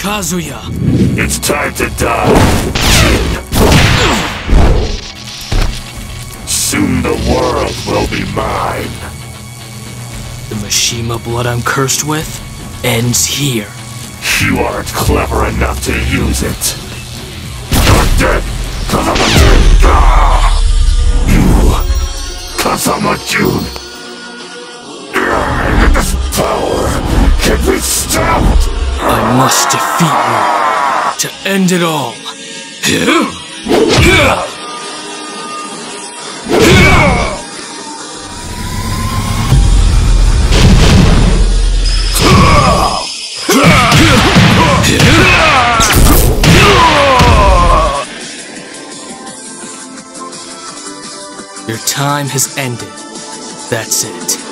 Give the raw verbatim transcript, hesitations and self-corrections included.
Kazuya! It's time to die, Jin. Soon the world will be mine. The Mishima blood I'm cursed with ends here. You aren't clever enough to use it. You're dead, Kazama Jin! Ah! You, Kazama Jun! This power can be stopped! I must defeat you to end it all. Your time has ended. That's it.